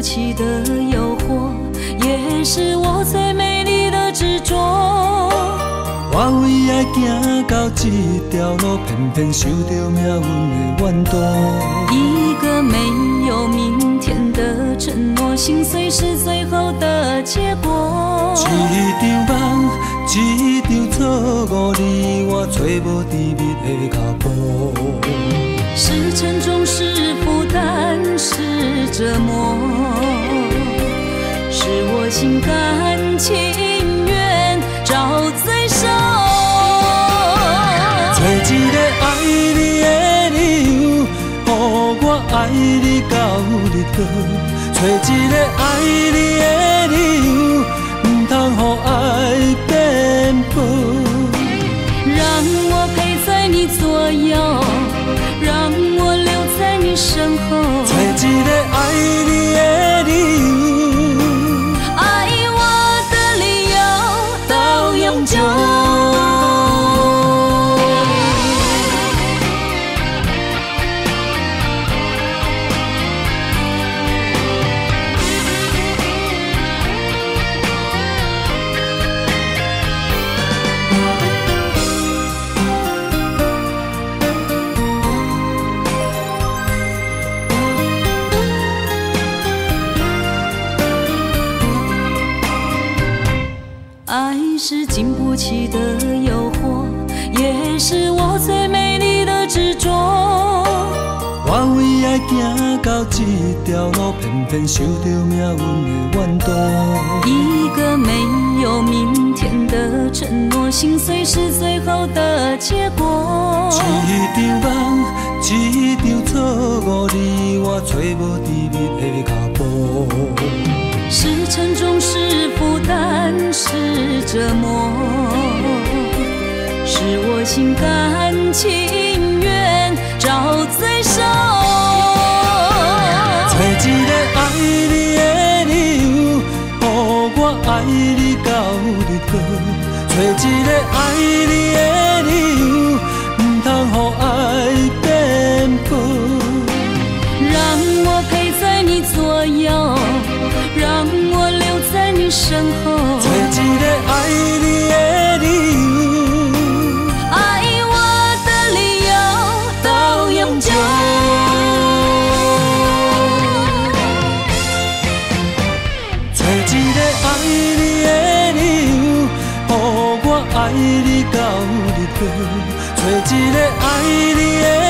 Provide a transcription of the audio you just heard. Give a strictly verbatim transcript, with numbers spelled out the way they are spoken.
起的诱惑，也是我最美丽的执着。 我为爱行到这条路，偏偏受到命运的怨妒。 一个没有明天的承诺，心碎是最后的结果。 一场梦，一场错误，你我找无甜蜜的脚步。 是沉重，是负担，是折磨，是我心甘情愿找罪受。 找一个爱你的理由，予我爱你到日落。找一个爱你的理由，唔通予爱变薄。 让我陪在你左右，让我留在你身后。 找一个爱你的理由， 爱我的理由到永久。爱是经不起的诱惑，也是我最美丽的执着。 我为爱行到这条路，偏偏受到命运的怨妒。 一个没有明天的承诺，心碎是最后的结果。 一场梦，一场错误，你我找无甜蜜的脚步。 是沉重，是负担，是折磨，是我心甘情愿找罪受。 找一个爱你的理由，予我爱你到日落。找一个爱你的理由，唔通予爱变薄。 让我陪在你左右，让我留在你身后。 找一个爱你的理由， 爱我的理由到永久。 找一个爱你的理由，予我爱你到日落。找一个爱你的